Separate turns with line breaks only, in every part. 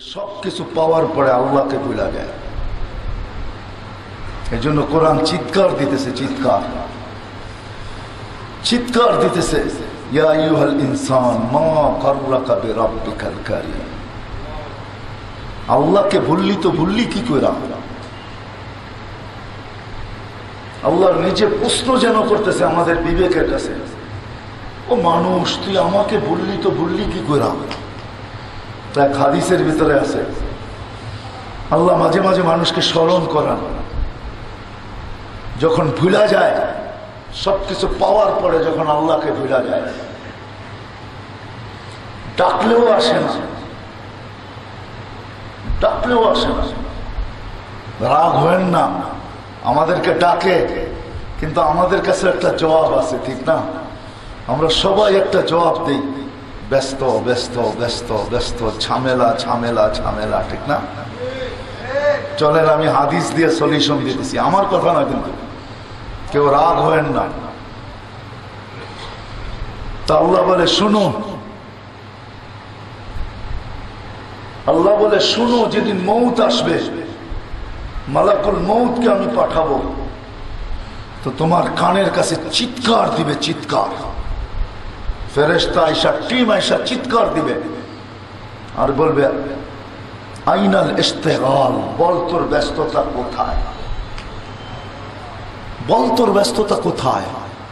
সবকিছু পাওয়ার পরে আল্লাহকে ভুলা যায়। এই জন্য কোরআন চিৎকার দিতেছে, চিৎকার চিৎকার দিতেছে, ইয়া আইয়ুহাল ইনসান মা গাররাকা বিরাব্বিকাল কারীম। আল্লাহকে ভুললি তো ভুললি কি করে? আল্লাহ নিজে প্রশ্ন যেন করতেছে আমাদের বিবেকের কাছে, ও মানুষ তুই আমাকে ভুললি তো ভুললি কি করে? তাই হাদিসের ভিতরে আছে আল্লাহ মাঝে মাঝে মানুষকে স্মরণ করান, যখন ভুলা যায় সবকিছু পাওয়ার পরে যখন আল্লাহকে ভুলা যায়, ডাকলেও আসে না, ডাকলেও আসে না। রাগ হবেন না, আমাদেরকে ডাকে কিন্তু আমাদের কাছে একটা জবাব আছে, ঠিক না? আমরা সবাই একটা জবাব দিই, ব্যস্ত ব্যস্ত ব্যস্ত ব্যস্ত, ঝামেলা ঝামেলা ঝামেলা, ঠিক না? চলেন আমি হাদিস দিয়ে সলিউশন দিতেছি, আমার কথা না, কিন্তু কেউ রাগ হবেন না। তা আল্লাহ বলে শুনো, আল্লাহ বলে শুনো, যেদিন মৌত আসবে, মালাকুল মৌতকে আমি পাঠাবো, তো তোমার কানের কাছে চিৎকার দিবে, চিৎকার। ফেরেশতা আয়েশা, টিম আয়েশা চিৎকার দিবে আর বলবে আইনাল ইশতিগাল, বল তোর ব্যস্ততা কোথায়, বল তোর ব্যস্ততা কোথায়,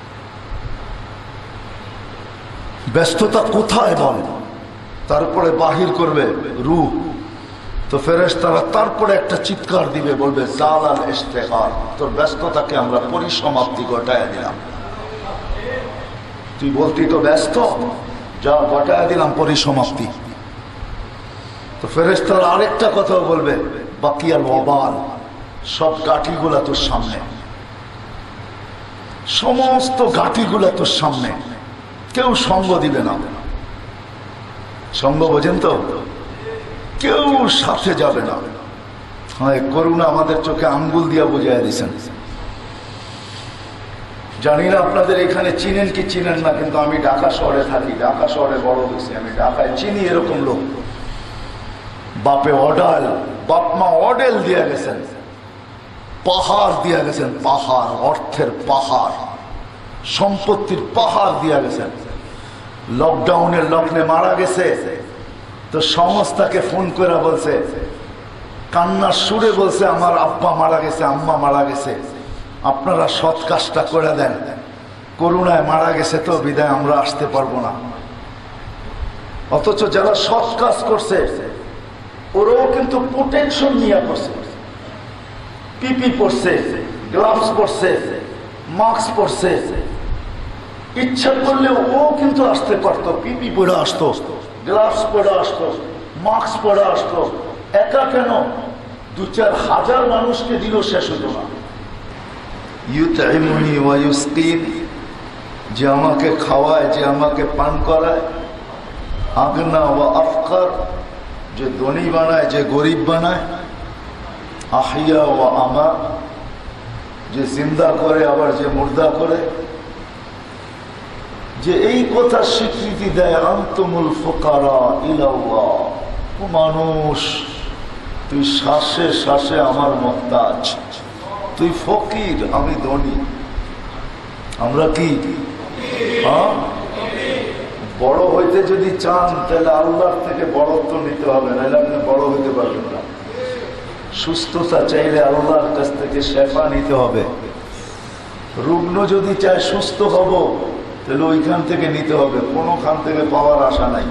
ব্যস্ততা কোথায় বল। তারপরে বাহির করবে রূহ, তো ফেরেশতারা তারপরে একটা চিৎকার দিবে, বলবে জালাল ইশতিগাল, তোর ব্যস্ততাকে আমরা পরিসমাপ্তি ঘটায় দিলাম। তুই বলতি তো ব্যস্ত, যা ঘটায় দিলাম পরিসমাপ্তি। তো ফেরেশতারা আরেকটা কথা বলবে, বাকিয়াল ওয়াবাল, সব গাঠিগুলা তোর সামনে, সমস্ত গাঠিগুলা তোর সামনে, কেউ সঙ্গ দিবে না। সঙ্গ বোঝেন তো, কেউ সাথে যাবে না। হয় করুণা আমাদের চোখে আঙ্গুল দিয়া বুঝাইয়া দিছেন। জানি না আপনাদের এখানে চিনেন কি চিনেন না, কিন্তু আমি ঢাকা শহরে থাকি, ঢাকা শহরে বড় হয়েছি, আমি ঢাকায় চিনি এরকম লোক। বাপে অডাল, বাপ মা অডেল দিয়া গেছেন, পাহাড় দিয়া গেছেন, পাহাড়, অর্থের পাহাড়, সম্পত্তির পাহাড় দিয়া গেছেন। লকডাউনের লগ্নে মারা গেছে, তো সংস্থাকে ফোন করে বলছে, কান্নার সুরে বলছে, আমার আব্বা মারা গেছে, আম্মা মারা গেছে, আপনারা সৎ কাজটা করে দেন, করুণায় মারা গেছে তো বিদায় আমরা আসতে পারবো না। অথচ যারা সৎ কাজ করছে ওরাও কিন্তু প্রোটেকশন নিয়ে করছে, পিপি পরছে, গ্লাভস পরছে, মাস্ক পরছে, ইচ্ছা করলে ও কিন্তু আসতে পারতো, পিপি পরে আসতো, গ্লাভস পরে আসতো, মাস্ক পরে আসতো। একা কেন? 2-4 হাজার মানুষকে দিল, শেষ হতো না। ইউতঈমুনি ওয়া ইউসকিন, যে আমাকে খাওয়ায়, যে আমাকে পান করায়। আগনা ওয়া আফকার, যে ধনী বানায়, যে গরিব বানায়। আহিয়া ওয়া আমা, যে জিন্দা করে আবার যে মুর্দা করে। যে এই কথা স্বীকৃতি দেয়, আনতুমুল ফুকারা ইলাল্লাহ, ও মানুষ তুই শ্বাসে শ্বাসে আমার মুহতাজ, তুই ফকির, আমি ধনী। আমরা কি বড় হইতে যদি চান তাহলে আল্লাহর থেকে বড়ত্ব নিতে হবে, নাহলে আপনি বড় হইতে পারবেন না। সুস্থতা চাইলে আল্লাহর কাছ থেকে শেফা নিতে হবে। রুগ্ন যদি চায় সুস্থ হব, তাহলে ওইখান থেকে নিতে হবে, কোনোখান থেকে পাওয়ার আশা নাই।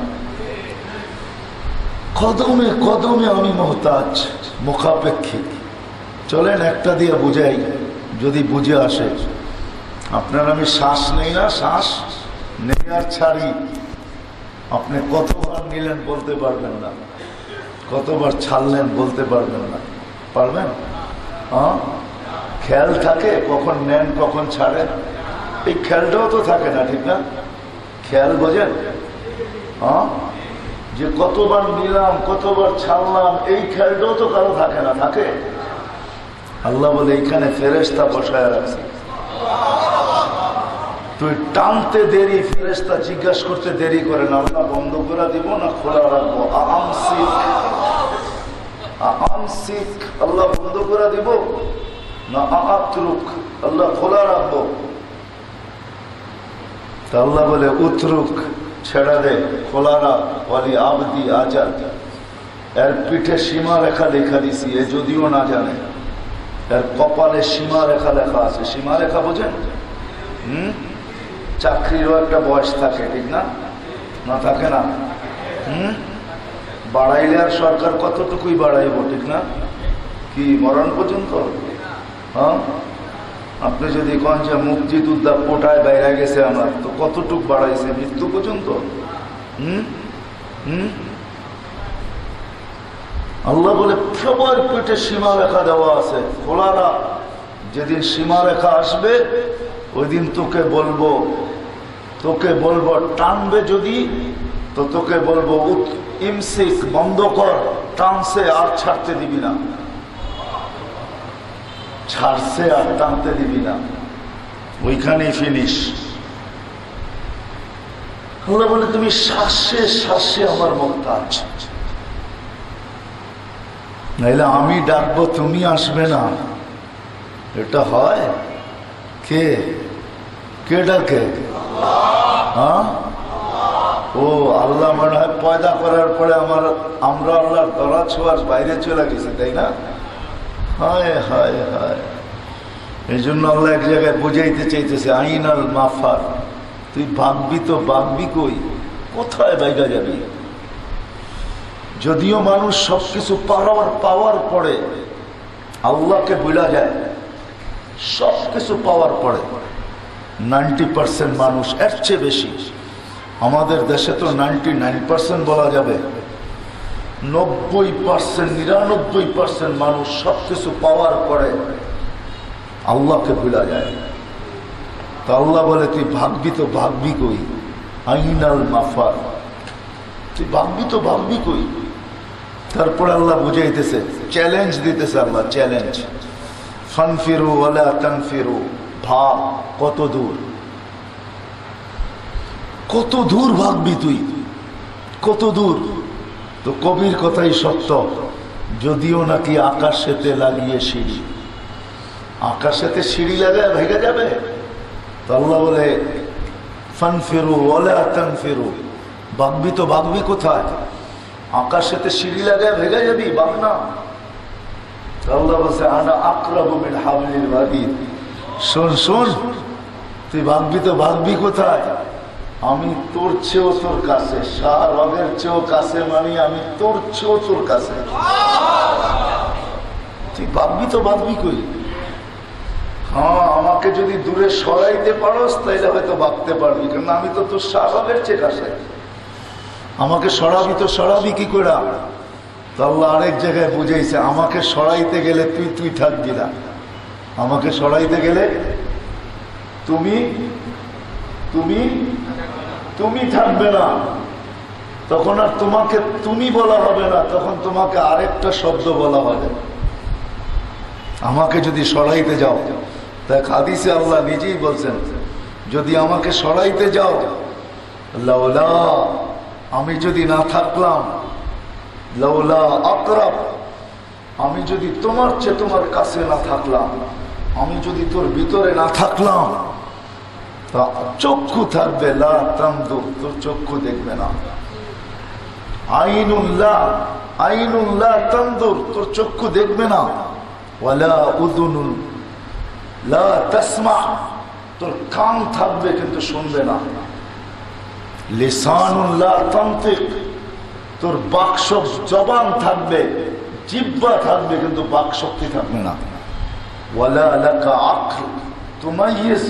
কদমে কদমে আমি মুহতাজ, মুখাপেক্ষী। চলেন একটা দিয়ে বুঝাই, যদি বুঝে আসে। আপনার আমি শ্বাস নেই না, শ্বাস নেই আর ছাড়ি, আপনি কতবার নিলেন বলতে পারবেন না, কতবার ছাড়লেন বলতে পারবেন না। পারবেন? হ্যাঁ, খেয়াল থাকে কখন নেন কখন ছাড়েন, এই খেয়ালটাও তো থাকে না, ঠিক না? খেয়াল বোঝেন? হ্যাঁ, যে কতবার নিলাম কতবার ছাড়লাম, এই খেয়ালটাও তো কারো থাকে না, থাকে? আল্লাহ বলে এইখানে ফেরেশতা বসায় রাখছি, তুই টানতে দেরি, ফেরেশতা জিজ্ঞাসা করতে দেরি করে না, আমরা বন্ধ করে দিব না খোলা রাখবো। আমসিক আমসিক আল্লাহ বন্ধ করে দিব না আতরুক আল্লাহ খোলা রাখবো? তা আল্লাহ বলে উতরুক, ছেড়া দে, খোলা রাখ। ওয়ালি আবদি আজাদ, এর পিঠে সীমা রেখা লেখা দিছি, এ যদিও না জানে। এর কপালে সীমা রেখা লেখা আছে। সীমা রেখা বোঝেন? চাকরিরও একটা বয়স থাকে, ঠিক না? না থাকে না? বাড়াইলে আর সরকার কতটুকুই বাড়াইব, ঠিক না? কি মরণ পর্যন্ত? হ্যাঁ, আপনি যদি কোন যে মুক্তিযুদ্ধ উদ্যোগ কোটায় বাইরে গেছে আমার, তো কতটুক বাড়াইছে? মৃত্যু পর্যন্ত। আল্লাহ বলে সবার পেটে সীমা রেখা দেওয়া আছে, খোলা রাখ। যেদিন সীমা রেখা আসবে ওই দিন তোকে বলবো টানবে যদি, তো তোকে বলবো ইমসিক, বন্ধ কর, টানছে আর ছাড়তে দিবি না, ছাড়ছে আর টানতে দিবি না, ওইখানেই ফিনিশ। আল্লাহ বলে তুমি শ্বাসে শ্বাসে আমার মুহতাজ, নাইলে আমি ডাকবো তুমি আসবে না। এটা হয়? কে কে ডাকে? হ্যাঁ, ও আল্লাহ মনে হয় পয়দা করার পরে আমরা আল্লাহর দরা ছোঁয়ার বাইরে চলে গেছি, তাই না? হায় হায় হায়। এই জন্য আল্লাহ এক জায়গায় বুঝাইতে চাইতেছে, আইন আল মাফার, তুই ভাববি তো ভাববি কই, কোথায় বাইগা যাবি? যদিও মানুষ সবকিছু পাওয়ার পরে আল্লাহকে ভুলা যায়, সবকিছু পাওয়ার পরে 90% মানুষ, এর চেয়ে বেশি আমাদের দেশে তো 99% বলা যাবে, 90% 99% মানুষ সবকিছু পাওয়ার পরে আল্লাহকে ভুলা যায়। তা আল্লাহ বলে তুই ভাববি তো ভাববি কই, আইনাল মাফার, তুই ভাববি তো ভাববি কই। তারপরে আল্লাহ বুঝাইতেছে, চ্যালেঞ্জ দিতেছে আল্লাহ, চ্যালেঞ্জ। ফানফিরু ওয়ালা তানফিরু, ভাব কত দূর, কত দূর ভাববি তুই, কত দূর। তো কবির কথাই সত্য, যদিও নাকি আকাশেতে লাগিয়ে সিঁড়ি, আকাশেতে সিঁড়ি লাগায় ভেঙে যাবে। তো আল্লাহ বলে ফানফিরু ওয়ালা তানফিরু, ভাববি তো ভাববি কোথায়, আকাশেতে সিঁড়ি লাগায় ভেঙে যাবি, ভাব না। আল্লাহ বলছে আনা আকরাবু মিন হাবলিল ওয়ারিদ, শোন শোন, তুই ভাববি তো ভাববি কোথায়, আমি তোর চেয়েও তোর কাছে, শাহ রগের চেয়েও কাছে, মানে আমি তোর চেয়েও তোর কাছে। তুই ভাববি তো ভাববি কই। হ্যাঁ, আমাকে যদি দূরে সরাইতে পারোস তাইলে হয়তো ভাবতে পারবি, কারণ আমি তো তোর শাহ রগের চেয়ে কাছে। আমাকে সরাবি তো সরাবি কি করে? তো আল্লাহ আরেক জায়গায় বুঝাইছে, আমাকে সরাইতে গেলে তুই থাকবি না, আমাকে সরাইতে গেলে তুমি থাকবে না, তখন আর তোমাকে তুমি বলা হবে না, তখন তোমাকে আরেকটা শব্দ বলা হবে। আমাকে যদি সরাইতে যাও, দেখ হাদিসে আল্লাহ নিজেই বলছেন, যদি আমাকে সরাইতে যাও, লাউলা, আমি যদি না থাকলাম, লাউলা আকরাব, আমি যদি তোমার চেয়ে তোমার কাছে না থাকলাম, আমি যদি তোর ভিতরে না থাকলাম, তা চক্ষু থাকবে লা তামদুর, তোর চক্ষু দেখবে না। আইনুল্লাহ তামদুর, তোর চক্ষু দেখবে না। ওয়ালা উযুনুন লা তাসমা, তোর কান থাকবে কিন্তু শুনবে না। লিসানুন লা তানতিক, তোর জবান থাকবে, জিহ্বা থাকবে কিন্তু বাক শক্তি থাকবে না। ওয়ালা লাকা আকল তুমাইয়িজ,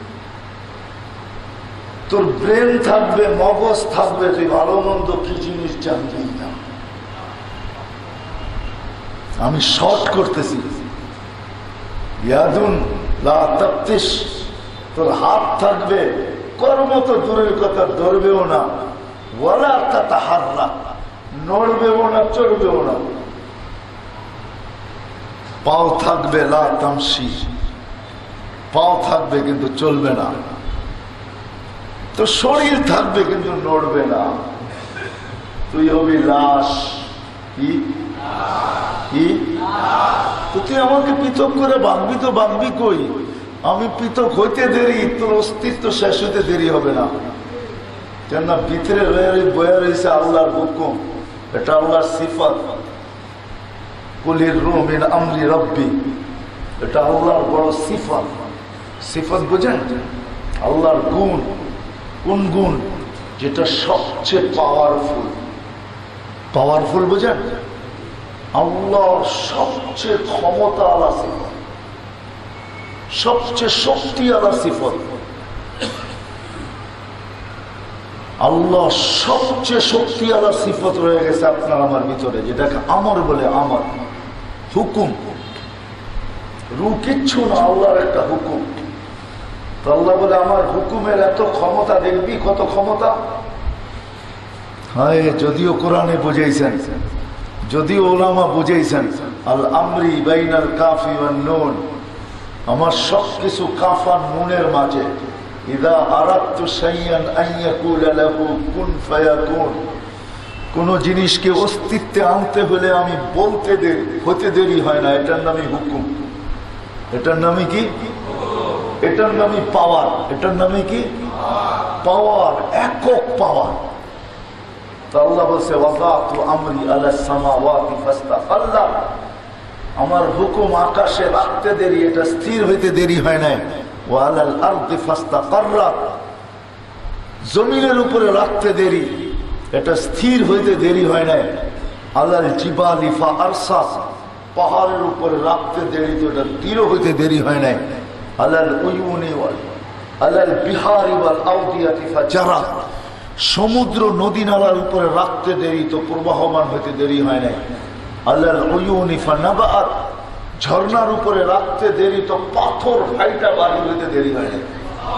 তোর ব্রেন থাকবে, মগজ থাকবে, তুই ভালো মন্দ কি জিনিস জানবি না। আমি শর্ট করতেছি, ইয়াদুন লা তাফতিশ, তোর হাত থাকবে, কর্ম তো দূরের কথা ধরবেও না। ওয়ালা তাতাহাররা, নড়বেও না চড়বেও না। পাও থাকবে লা তামশি, পাও থাকবে কিন্তু চলবে না। তো শরীর থাকবে কিন্তু নড়বে না, তুই হবি লাশ। কি কি তো তুই আমাকে পৃথক করে বাঁধবি তো বাঁধবি কই? আমি পৃথক হইতে দেরি, তোর অস্তিত্ব শেষ হইতে দেরি হবে না। কেননা ভিতরে বয়ে রয়েছে আল্লাহর হুকুম, এটা আল্লাহর সিফাত। কুলির রূহ মিন আমরি রব্বি, এটা আল্লাহর বড় সিফাত। সিফাত বুঝেন? আল্লাহর গুণ। কোন গুণ? যেটা সবচেয়ে পাওয়ারফুল। পাওয়ারফুল বুঝেন? আল্লাহ সবচেয়ে ক্ষমতা আলা সিফাত, সবচেয়ে শক্তি আলা সিফাত। আল্লাহ সবচেয়ে শক্তি আলা সিফত রয়ে গেছে আপনার আমার ভিতরে, যেটাকে আমর বলে। আমর হুকুম, রু কিচ্ছু না, আল্লাহর একটা হুকুম। তো আল্লাহ বলে আমার হুকুমের এত ক্ষমতা, দেখবি কত ক্ষমতা। হ্যাঁ, যদিও কোরআনে বুঝাইছেন, যদিও ওলামা বুঝাইছেন, আল আমরি বাইনাল কাফি ওয়ান নুন, আমার সবকিছু কাফ আর নুনের মাঝে। ইদা আরাদতু শাইআন আন ইয়াকুলা লাহু কুন ফায়াকুন, কোন জিনিসকে অস্তিত্বে আনতে হলে আমি বলতে দেরি, হতে দেরি হয় না। এটার নামই হুকুম। এটার নামই কি? এটার নামই পাওয়ার। এটার নামই কি? পাওয়ার, একক পাওয়ার। তো আল্লাহ বলছে ওয়াদাতু আমরি আলা সামাওয়াতি ফাস্তাকাল্লা, আমার হুকুম আকাশে রাখতে দেরি, এটা স্থির হইতে দেরি হয় নাই। ওয়ালাল আরদি ফাস্তাকাররা, জমিনের উপরে রাখতে দেরি, এটা স্থির হইতে দেরি হয় নাই। আলাল জিবালি ফাআরসা, পাহাড়ের উপরে রাখতে দেরি, তো এটা দৃঢ় হইতে দেরি হয় নাই। আলাল উয়ুনি ওয়াল আলাল বিহারি ওয়াল আউদিয়াতি ফাজারা, সমুদ্র নদী নালার উপরে রাখতে দেরি, তো প্রবাহমান হইতে দেরি হয় নাই। আলাল উয়ুনি ফানাবাআত, ঝর্ণার উপরে রাখতে দেরি, তো পাথর ফাইটা বাড়ি হইতে দেরি হয় নাই।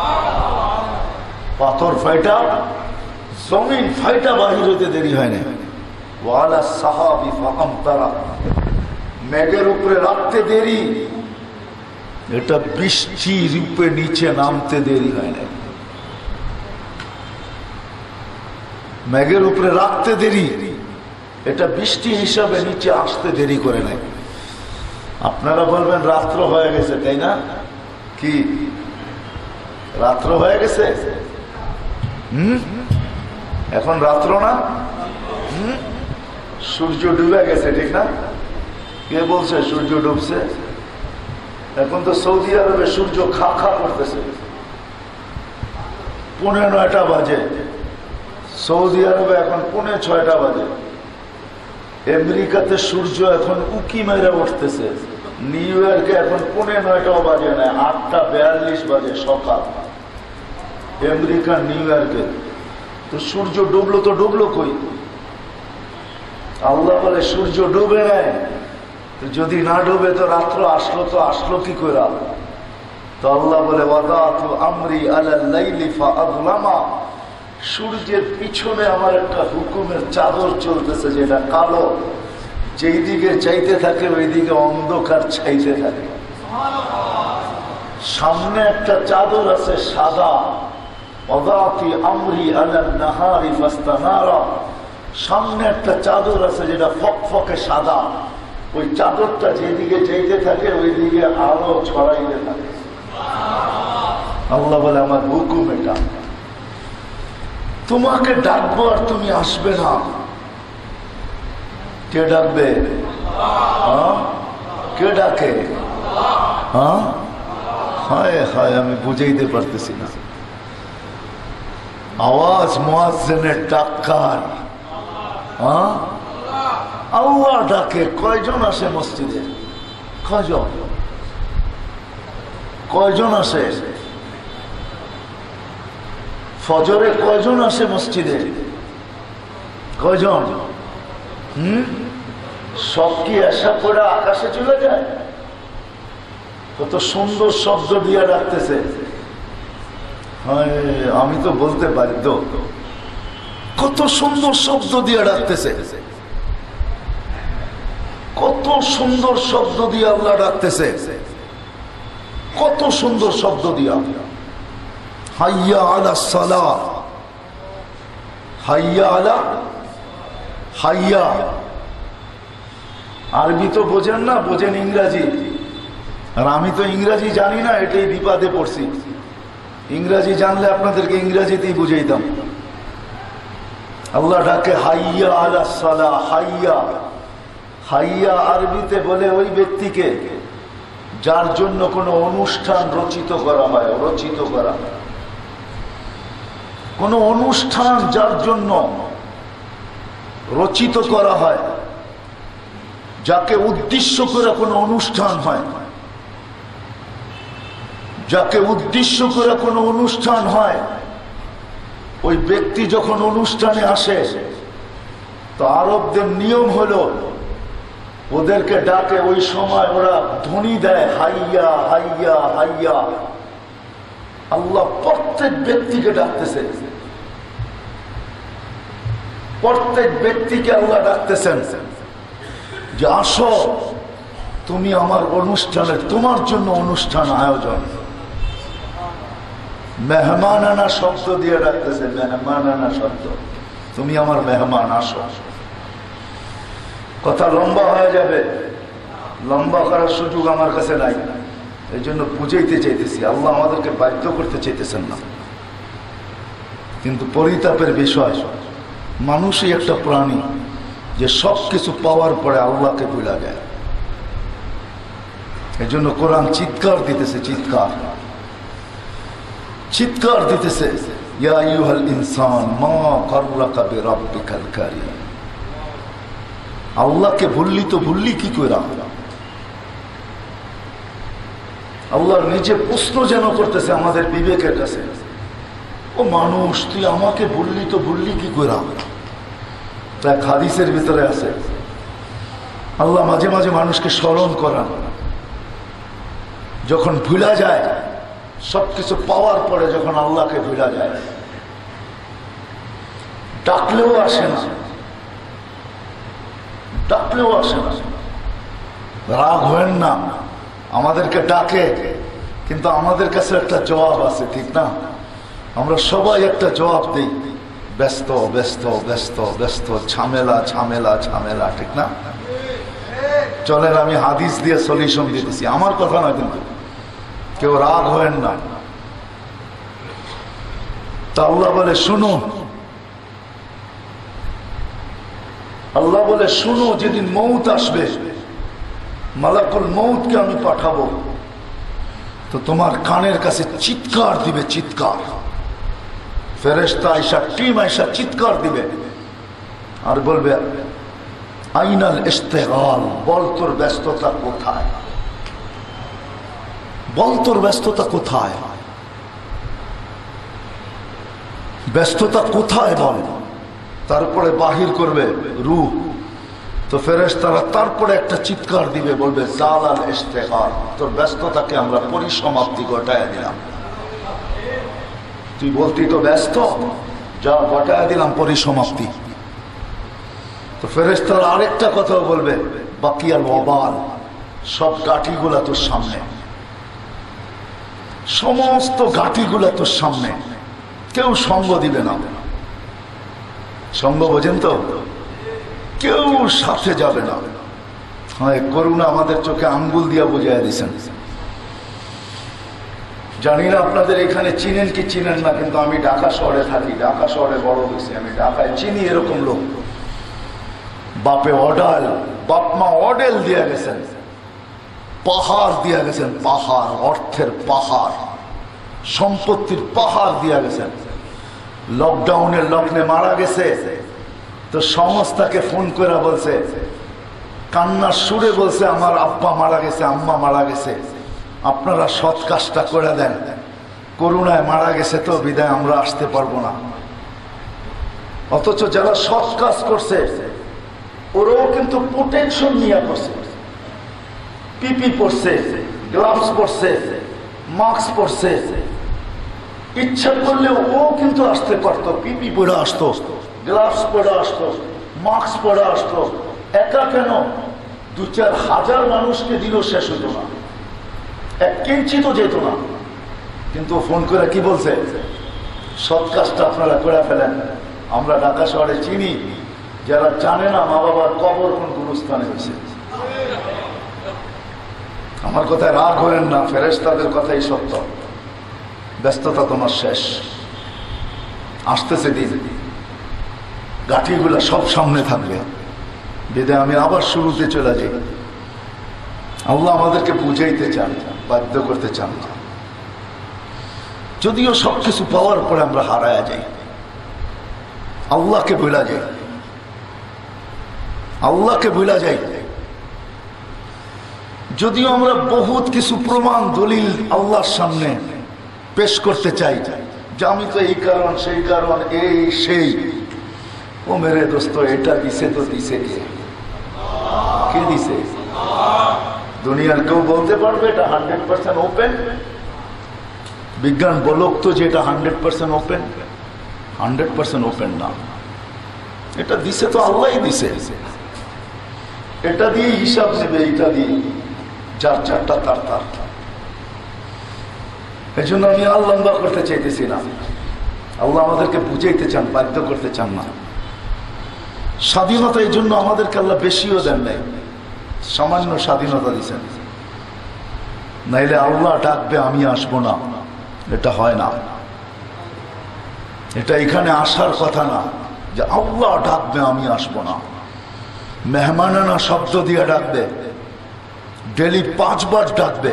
পাথর ফাইটা, জমিন ফাইটা বাহির হইতে দেরি হয় নাই। ওয়ালা সাহাবি ফাআমতারা, মেঘের উপরে রাখতে দেরি, এটা বৃষ্টি রূপে নিচে নামতে দেরি হয় নাই। মেঘের উপরে রাখতে দেরি, এটা বৃষ্টি হিসাবে নিচে আসতে দেরি করে নাই। আপনারা বলবেন রাত্র হয়ে গেছে, তাই না? কি রাত্র হয়ে গেছে? এখন রাত্র না, সূর্য ডুবে গেছে, ঠিক না? কে বলছে সূর্য ডুবছে? এখন তো সৌদি আরবে সূর্য খা খা করতেছে। 9:45 বাজে সৌদি আরবে, এখন 6:45 বাজে। আমেরিকাতে সূর্য এখন উকি মেরে উঠতেছে। নিউ ইয়র্কে এখন 9:45 বাজে না, 8:42 বাজে সকাল আমেরিকা নিউ ইয়র্কে। তো সূর্য ডুবলো, তো ডুবলো কই? আল্লাহ বলে সূর্য ডুবে নেয়, তো যদি না ডুবে তো রাত্র আসলো, তো আসলো কি করে? তো আল্লাহ বলে ওয়াদাতু আমরি আলাল লাইলি ফাআযলামা, সূর্যের পিছনে আমার একটা হুকুমের চাদর চলতেছে, যেটা কালো, যেই দিকে চাইতে থাকে ওই দিকে অন্ধকার চাইতে থাকে। সামনে একটা চাদর আছে সাদা, ওয়াদাতি আমরি আলান নাহারি ফাস্তানারা, সামনে একটা চাদর আছে যেটা ফকফকে সাদা, ওই চাদরটা যেদিকে চাইতে থাকে ওই দিকে আলো ছড়াইতে থাকে। আল্লাহ বলে আমার হুকুম এটা। তোমাকে ডাকবো আর তুমি আসবে না, কে ডাকবে? কে ডাকে? হায় হায়, আমি বুঝাইতে পারতেছি না। আওয়াজ মুয়াজ্জিনের ডাক্কার, আল্লাহ ডাকে। কয়জন আসে মসজিদে? কয়জন? কয়জন আসে ফজরে? কয়জন আসে মসজিদে? কয়জন? সব কি আশা করে আকাশে চলে যায়? কত সুন্দর শব্দ দিয়ে ডাকতেছে। আমি তো বলতে বাধ্য, কত সুন্দর শব্দ দিয়ে ডাকতেছে, কত সুন্দর শব্দ দিয়ে আল্লাহ ডাকতেছে, কত সুন্দর শব্দ দিয়া। হাইয়া আলা সালাহ, হাইয়া আলা, হাইয়া আরবি তো বোঝেন না, বোঝেন ইংরাজি। আর আমি তো ইংরাজি জানি না, এটাই বিপদে পড়ছি। ইংরাজি জানলে আপনাদেরকে ইংরাজিতেই বুঝাইতাম। আল্লাহ ডাকে হাইয়া আলা সালাহ। হাইয়া, হাইয়া আরবিতে বলে ওই ব্যক্তিকে যার জন্য কোনো অনুষ্ঠান রচিত করা হয়। রচিত করা কোনো অনুষ্ঠান যার জন্য রচিত করা হয়, যাকে উদ্দেশ্য করে কোনো অনুষ্ঠান হয়, যাকে উদ্দেশ্য করে কোনো অনুষ্ঠান হয়, ওই ব্যক্তি যখন অনুষ্ঠানে আসে তো আরবদের নিয়ম হলো ওদেরকে ডাকে, ওই সময় ওরা ধ্বনি দেয় হাইয়া হাইয়া হাইয়া। আল্লাহ প্রত্যেক ব্যক্তিকে ডাকতেছে, প্রত্যেক ব্যক্তিকে আল্লাহ ডাকতেছেন যে আসো তুমি আমার অনুষ্ঠানে, তোমার জন্য অনুষ্ঠান আয়োজন। মেহমানানা শব্দ দিয়ে ডাকতেছে, মেহমানানা শব্দ, তুমি আমার মেহমান, আসো। কথা লম্বা হয়ে যাবে, লম্বা করার সুযোগ আমার কাছে নাই, এই জন্য বুঝাইতে চাইতেছি। আল্লাহ আমাদেরকে বাধ্য করতে চাইতেছেন না, কিন্তু পরিতাপের বিষয় মানুষই একটা প্রাণী যে সব কিছু পাওয়ার পরে আল্লাহকে ভুলা যায়। এই জন্য কোরআন চিৎকার দিতেছে, চিৎকার চিৎকার দিতেছে, ইয়া আইয়ুহাল ইনসান মা গাররাকা বিরাব্বিকাল কারীম। আল্লাহকে ভুললি তো ভুললি কি করে? আল্লাহ নিজে প্রশ্ন যেন করতেছে আমাদের বিবেকের কাছে, ও মানুষ তুই আমাকে ভুললি তো ভুললি কি করে? তাই হাদিসের ভিতরে আছে আল্লাহ মাঝে মাঝে মানুষকে স্মরণ করান, যখন ভুলা যায়, সবকিছু পাওয়ার পরে যখন আল্লাহকে ভুলা যায়, ডাকলেও আসে না, ডাকলেও আসে না। রাগ হবেন না, আমাদেরকে ডাকে, কিন্তু আমাদের কাছে একটা জবাব আছে, ঠিক না? আমরা সবাই একটা জবাব দিই, ব্যস্ত ব্যস্ত ব্যস্ত ব্যস্ত, ঝামেলা ঝামেলা ঝামেলা, ঠিক না? চলেন আমি হাদিস দিয়ে সলিউশন দিতেছি, আমার কথা নয়, কিন্তু কেউ রাগ হবেন না। তা আল্লাহ বলে শুনো, আল্লাহ বলে শুনো, যেদিন মৌত আসবে, মালাকুল মৌতকে আমি পাঠাবো, তো তোমার কানের কাছে চিৎকার দিবে, চিৎকার। ফেরেশতা আয়েশা, টিম আয়েশা চিৎকার দিবে আর বলবে আইনাল ইশতিগাল, বল তোর ব্যস্ততা কোথায়, বল তোর ব্যস্ততা কোথায়, ব্যস্ততা কোথায় বল। তারপরে বাহির করবে রূহ, তো ফেরেশতারা তারপরে একটা চিৎকার দিবে, বলবে জালাল ইশতিগাল, তোর ব্যস্ততাকে আমরা পরিসমাপ্তি ঘটায় দিলাম। তুই বলতি তো ব্যস্ত, যা ঘটায় দিলাম পরিসমাপ্তি। তো ফেরেশতারা আরেকটা কথা বলবে, বাকিয়াল ওয়াবাল, সব গাঠিগুলা তোর সামনে, সমস্ত গাঠিগুলা তোর সামনে, কেউ সঙ্গ দিবে না। সঙ্গ বোঝেন তো, কেউ সাথে যাবে না। হয় করুণা আমাদের চোখে আঙ্গুল দিয়া বুঝাইয়া দিছেন। জানি না আপনাদের এখানে চিনেন কি চিনেন না, কিন্তু আমি ঢাকা শহরে থাকি, ঢাকা শহরে বড় হয়েছি, আমি ঢাকায় চিনি এরকম লোক। বাপে অডাল, বাপ মা অডেল দিয়া গেছেন, পাহাড় দিয়া গেছেন, পাহাড়, অর্থের পাহাড়, সম্পত্তির পাহাড় দিয়া গেছেন। লকডাউনের লগ্নে মারা গেছে, তো সংস্থাকে ফোন করে বলছে, কান্নার সুরে বলছে, আমার আব্বা মারা গেছে, আম্মা মারা গেছে, আপনারা সৎ কাজটা করে দেন, করুণায় মারা গেছে তো বিদায় আমরা আসতে পারবো না। অথচ যারা সৎ কাজ করছে ওরাও কিন্তু প্রোটেকশন নিয়ে করছে, পিপি পরছে, গ্লাভস পরছে, মাস্ক পরছে, ইচ্ছা করলে ও কিন্তু আসতে পারতো, পিপি পরে আসতো, গ্লাভস পরে আসতো, মাস্ক পরে আসতো। একা কেন, 2-4 হাজার মানুষকে দিল, শেষ হতো না, 1 কিঞ্চিত যেত না। কিন্তু ফোন করে কি বলছে, সৎ কাজটা আপনারা করে ফেলেন। আমরা ঢাকা শহরে চিনি, যারা জানে না মা বাবার কবর কোন স্থানে হয়েছে, আমার কথায় রাগ করেন না, ফেরেশতাদের কথাই সত্য। ব্যস্ততা তোমার শেষ, আসতেছে দিন, গাঠিগুলা সব সামনে থাকবে। বিদায় আমি আবার শুরুতে চলে যাই। আল্লাহ আমাদেরকে বুঝাইতে চান, বাধ্য করতে চান না। যদিও সবকিছু পাওয়ার পরে আমরা হারায়া যাই, আল্লাহকে ভুলা যাই, আল্লাহকে ভুলা যাই। যদিও আমরা বহুত কিছু প্রমাণ দলিল আল্লাহর সামনে পেশ করতে চাই যে আমি তো এই কারণ সেই কারণ এই সেই, ও মেরে দোস্ত এটা দিছে তো দিছে কে দিছে? দুনিয়ার কেউ বলতে পারবে এটা 100% ওপেন? বিজ্ঞান বলক তো যে এটা 100% ওপেন। 100% ওপেন না, এটা দিছে তো আল্লাহই দিছে। এটা দিয়ে হিসাব নেবে, এটা দিয়ে যার চারটা তার তার। এই জন্য আমি আর লম্বা করতে চাইতেছি না। আল্লাহ আমাদেরকে বুঝাইতে চান, বাধ্য করতে চান না। স্বাধীনতা এই জন্য আমাদেরকে আল্লাহ বেশিও দেন নাই, সামান্য স্বাধীনতা দিচ্ছেন। নাইলে আল্লাহ ডাকবে আমি আসবো না, এটা হয় না। এটা এখানে আসার কথা না যে আল্লাহ ডাকবে আমি আসবো না। মেহমানানা শব্দ দিয়ে ডাকবে, ডেলি 5 বার ডাকবে,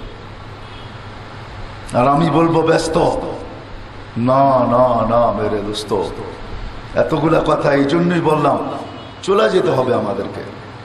আর আমি বলবো ব্যস্ত। না না না মেরে দোস্ত, এতগুলা কথা এই জন্যই বললাম, চলে যেতে হবে আমাদেরকে,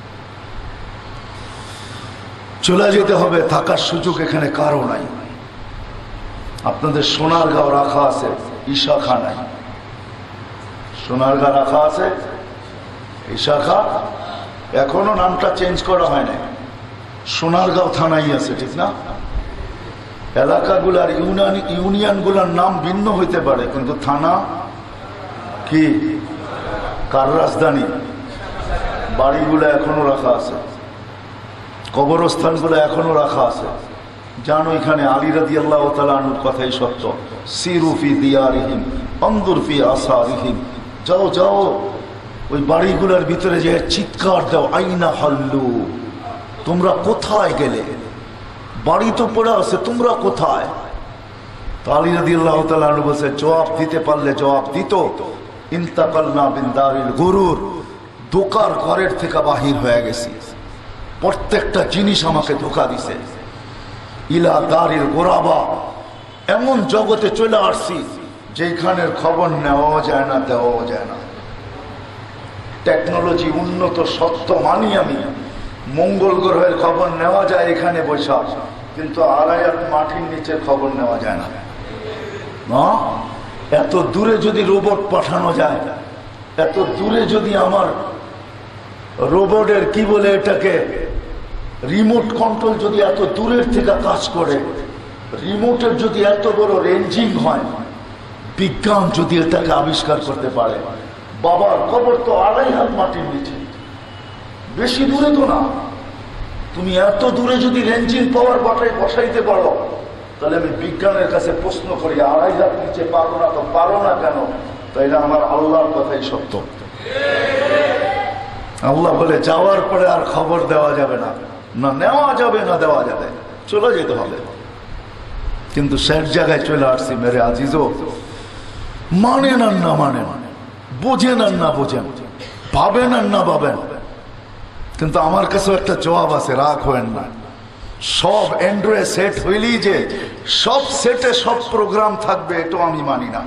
চলে যেতে হবে। থাকার সুযোগ এখানে কারো নাই। আপনাদের সোনারগাঁও রাখা আছে, ঈশা নাই। সোনারগাঁ রাখা আছে, ঈশা এখনো নামটা চেঞ্জ করা হয় না। সোনারগাঁও থানাই আছে, ঠিক না? এলাকাগুলার ইউনিয়নগুলার নাম ভিন্ন হইতে পারে, কিন্তু থানা কি? কার রাজধানী? বাড়িগুলো এখনো রাখা আছে, কবরস্থানগুলো এখনো রাখা আছে। জানো এখানে আলী রাদিয়াল্লাহু তাআলা আনহুর কথাই সত্য, সিরু ফি দিয়ারিহিম আনজুর ফি আসারিহিম। যাও যাও ওই বাড়িগুলোর ভিতরে যে চিৎকার দাও, আইনা হাল্লু, তোমরা কোথায় গেলে? বাড়ি তো পড়ে আছে, তোমরা কোথায়? তো আলী রাদিয়াল্লাহু তাআলা আনহু বলছে, জবাব দিতে পারলে জবাব দিত। ইন্তাকালনা বিন দারিল গুরুর, ধোকার ঘরের থেকে বাহির হয়ে গেছি, প্রত্যেকটা জিনিস আমাকে ধোকা দিছে। ইলা দারিল গোরাবা, এমন জগতে চলে আসছি যেখানের খবর নেওয়া যায় না, দেওয়া যায় না। টেকনোলজি উন্নত সত্য মানি আমি, মঙ্গল গ্রহের খবর নেওয়া যায় এখানে বৈশা, কিন্তু আড়াইয়াত মাটির নিচের খবর নেওয়া যায় না। এত দূরে যদি রোবট পাঠানো যায়, এত দূরে যদি আমার রোবটের কি বলে এটাকে, রিমোট কন্ট্রোল যদি এত দূরের থেকে কাজ করে, রিমোটের যদি এত বড় রেঞ্জিং হয়, বিজ্ঞান যদি এটাকে আবিষ্কার করতে পারে, বাবার কবর তো 2.5 হাত মাটির নিচে, বেশি দূরে তো না। তুমি এত দূরে যদি রেঞ্জিং পাওয়ার বসাইতে পারো, তাহলে আমি বিজ্ঞানের কাছে প্রশ্ন করি, 2.5 হাত নিচে পারো না তো পারো না কেন? তাই না, আমার আল্লাহর কথাই সত্য। আল্লাহ বলে যাওয়ার পরে আর খবর দেওয়া যাবে না, না নেওয়া যাবে না দেওয়া যাবে, চলে যেতে হবে। কিন্তু শেষ জায়গায় চলে আসছি মেরে আজিজও, মানেন আর না মানেন, বোঝেন আর না বোঝেন, পাবেন আর না পাবেন, কিন্তু আমার কাছেও একটা জবাব আছে, রাগ হবেন না। সব অ্যান্ড্রয়েড সেট হইলেই যে সব সেটে সব প্রোগ্রাম থাকবে, এটাও আমি মানি না।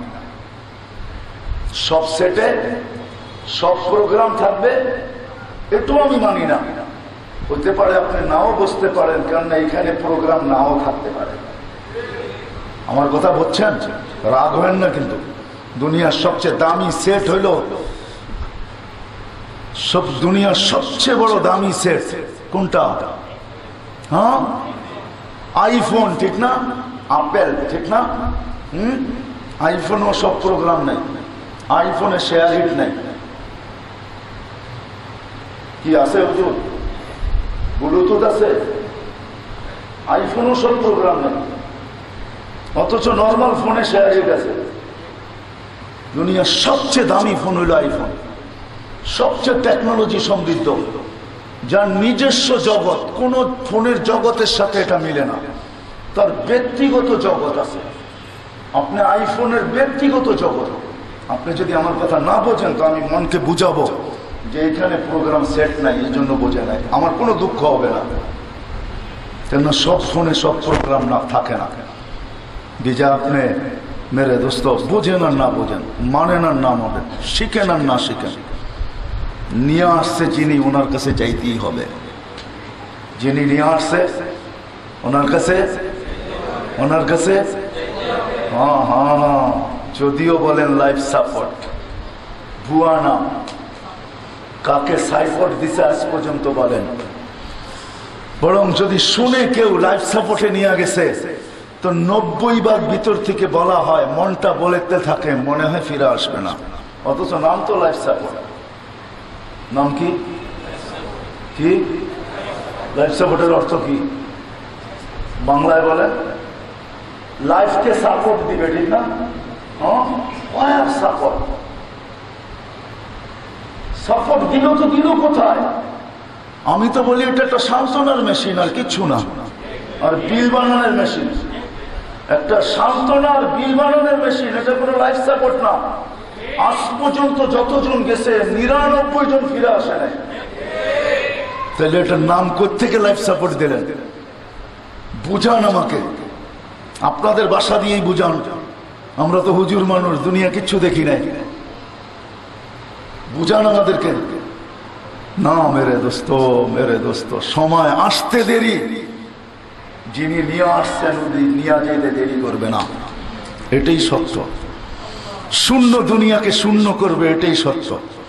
সব সেটে সব প্রোগ্রাম থাকবে, এটাও আমি মানি না। হতে পারে আপনি নাও বুঝতে পারেন, কেননা এখানে প্রোগ্রাম নাও থাকতে পারে। আমার কথা বুঝছেন? রাগ হবেন না। কিন্তু দুনিয়ার সবচেয়ে দামি সেট হইল, সব দুনিয়ার সবচেয়ে বড় দামি সেট কোনটা? হ্যাঁ, আইফোন, ঠিক না? আপেল, ঠিক না? আইফোনও সব প্রোগ্রাম নেই, আইফোনে শেয়ার হিট নেই। কি আছে হুজুর? ব্লুটুথ আছে, আইফোনও সব প্রোগ্রাম নেই, অথচ নর্মাল ফোনে শেয়ার হিট আছে। দুনিয়ার সবচেয়ে দামি ফোন হইল আইফোন, সবচেয়ে টেকনোলজি সমৃদ্ধ। যার নিজস্ব জগৎ, কোন ফোনের জগতের সাথে এটা মিলে না, তার ব্যক্তিগত জগৎ আছে। আপনি আইফোনের ব্যক্তিগত জগৎ। আপনি যদি আমার কথা না বোঝেন তো আমি মনকে বুঝাবো যে এখানে প্রোগ্রাম সেট নাই, এই জন্য বোঝে নাই, আমার কোনো দুঃখ হবে না। কেন সব ফোনে সব প্রোগ্রাম না থাকে না। বিজা আপনি মেরে দোস্ত বোঝেন আর না বোঝেন, মানেন আর না মানেন, শিখেন আর না শিখেন, নিয়ে আসছে যিনি ওনার কাছে যাইতেই হবে। যিনি নিয়ে আসছে ওনার কাছে, ওনার কাছে। হ্যাঁ হ্যাঁ হ্যাঁ, যদিও বলেন লাইফ সাপোর্ট, ভুয়া নাম, কাকে সাইপোর্ট দিছে আজ পর্যন্ত বলেন। বরং যদি শুনে কেউ লাইফ সাপোর্টে নিয়ে গেছে তো 90 ভাগ ভিতর থেকে বলা হয়, মনটা বলেতে থাকে মনে হয় ফিরে আসবে না, অথচ নাম তো লাইফ সাপোর্ট। নাম কি? কি লাইফ সাপোর্টের অর্থ কি বাংলায় বলেন? লাইফকে সাপোর্ট দিবে, ঠিক না? সাপোর্ট, সাপোর্ট দিল তো দিল কোথায়? আমি তো বলি এটা একটা সান্ত্বনার মেশিন আর কিচ্ছু না, আর বিল বানানোর মেশিন। একটা সান্ত্বনার বিল বানানোর মেশিন, এটা কোনো লাইফ সাপোর্ট না। আজ পর্যন্ত যতজন গেছে 99 জন ফিরে আসে নাই, তাহলে এটার নাম কোত্থেকে লাইফ সাপোর্ট দিলেন? বুঝান আমাকে, আপনাদের বাসা দিয়েই বুঝান। আমরা তো হুজুর মানুষ, দুনিয়া কিচ্ছু দেখি নাই, বুঝান আমাদেরকে। না মেরে দোস্ত, মেরে দোস্ত, সময় আসতে দেরি, যিনি নিয়ে আসছেন উনি নিয়ে যেতে দেরি করবে না, এটাই সত্য। শূন্য দুনিয়াকে শূন্য করবে, এটাই সত্য।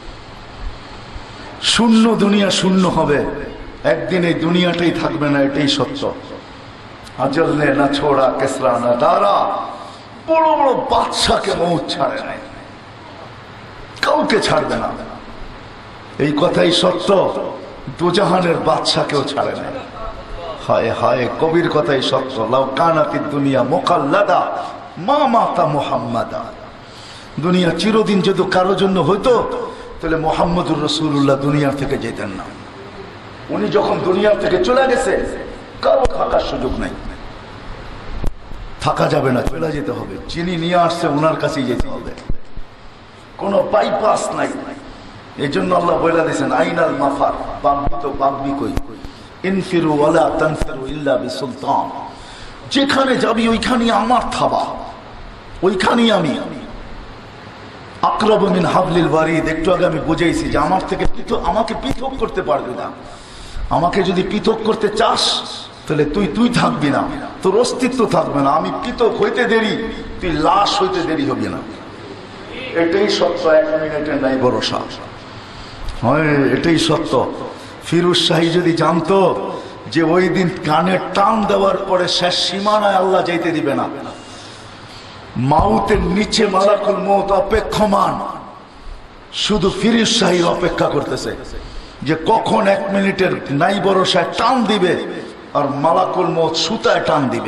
শূন্য দুনিয়া শূন্য হবে, একদিন এই দুনিয়াটাই থাকবে না, এটাই সত্য। আজল নে না ছোড়া কেসরা না দারা, বড় বড় বাদশাকে মৌত ছাড়ে নাই, কাউকে ছাড়বে না, এই কথাই সত্য। দুজাহানের বাদশাকেও ছাড়ে নাই। হায় হায়, কবির কথাই সত্য। লাউ কানাতি দুনিয়া মুকাল্লাদা মা মাতা মুহাম্মাদা। দুনিয়া চিরদিন যদি কারো জন্য হইতো তাহলে মুহাম্মদুর রাসূলুল্লাহ দুনিয়া থেকে যেতেন না। উনি যখন দুনিয়া থেকে চলে গেছে, কারো থাকার সুযোগ নাই, থাকা যাবে না, চলে যেতে হবে। যিনি নিয়ে আসছে ওনার কাছেই যেতে হবে, কোনো বাইপাস নাই। এই জন্য আল্লাহ বলে দিয়েছেন আইনাল মাফার, বাগবি তো বাগবি কই, ইনফিরু ওয়ালা তানফিরু ইল্লা বিসুলতান। যেখানে যাবি ওইখানেই আমার থাবা, ওইখানেই আমি। আকরাবু মিন হাবলিল ওয়ারিদ, একটু আগে আমি বুঝাইছি যে আমার থেকে আমাকে পৃথক করতে পারবি না। আমাকে যদি পৃথক করতে চাস তাহলে তুই থাকবি না, তোর অস্তিত্ব থাকবে না। আমি পৃথক হইতে দেরি, তুই লাশ হইতে দেরি হবে না, এটাই সত্য। 1 মিনিটের নাই ভরসা, হয় এটাই সত্য। ফিরোজ শাহী যদি জানতো যে ওই দিন কানে টান দেওয়ার পরে শেষ সীমানায় আল্লাহ যাইতে দিবে না, মাউতের নিচে মালাকুল মউত অপেক্ষমান, শুধু ফিরোজ শাহীর অপেক্ষা করতেছে যে কখন 1 মিনিটের নাই ভরসায় টান দিবে আর মালাকুল মউত সুতায় টান দিবে।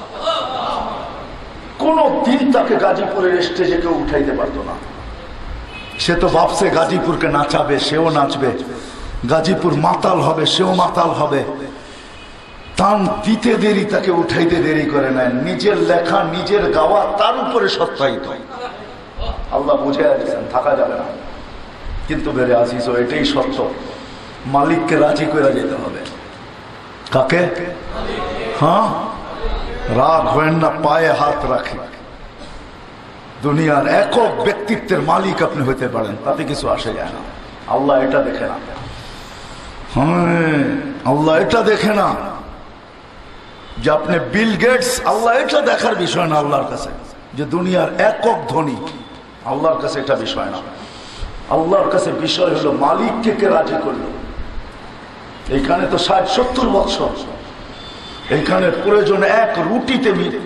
কোন দিন তাকে গাজীপুরের স্টেজে কেউ উঠাইতে পারতো না। সে তো ভাবছে গাজীপুরকে নাচাবে, সেও নাচবে, গাজীপুর মাতাল হবে, সেও মাতাল হবে। টান দিতে দেরি, তাকে উঠাইতে দেরি করে নেয়। নিজের লেখা, নিজের গাওয়া, তার উপরে সত্যায়িত। আল্লাহ বুঝে দিয়েছেন থাকা যাবে না। কিন্তু বেড়ে আসিস, এটাই সত্য। মালিককে রাজি করে যেতে হবে। কাকে? হ্যাঁ, রাগ হয়েন না, পায়ে হাত রাখে। দুনিয়ার একক ব্যক্তিত্বের মালিক আপনি হইতে পারেন, তাতে কিছু আসে যায় না। আল্লাহ এটা দেখে না। হ্যাঁ, আল্লাহ এটা দেখে না যে আপনি বিল গেটস। আল্লাহ এটা দেখার বিষয় না আল্লাহর কাছে, যে দুনিয়ার একক ধনী। আল্লাহর কাছে এটা বিষয় না। আল্লাহর কাছে বিষয় হলো মালিককে কে রাজি করলো। এইখানে তো 60-70 বছর, এইখানে প্রয়োজন এক রুটিতে,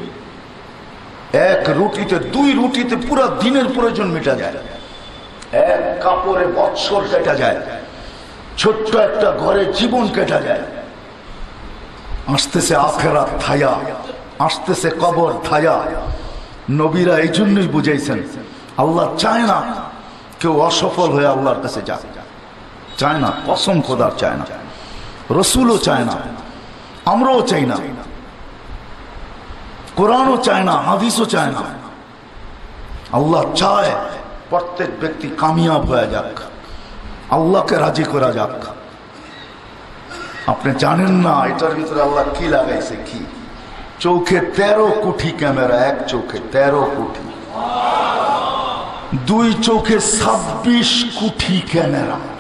2 রুটিতে পুরো দিনের প্রয়োজন মিটা যায়। এক কাপড়ে বৎসর কেটা যায়, ছোট্ট একটা ঘরে জীবন কেটা যায়। আসতেছে আখেরাত থায়া, আসতেছে কবর থায়া। নবীরা এই জন্যই বুঝাইছেন আল্লাহ চায় না কেউ অসফল হয়ে আল্লাহর কাছে যাক, চায় না, কসম খোদার চায় না। রসুলও চায় না, আমরাও চাই না, কোরআনও চায় না, হাদিসও চায় না। আল্লাহ চায় প্রত্যেক ব্যক্তি কামিয়াব হয়ে যাক, আল্লাহকে রাজি করা যাক। আপনি জানেন না এটার ভিতরে আল্লাহ কি লাগাইছে, কি চোখে 13 কোটি ক্যামেরা, এক চোখে 13 কোটি, দুই চোখে 26 কোটি ক্যামেরা।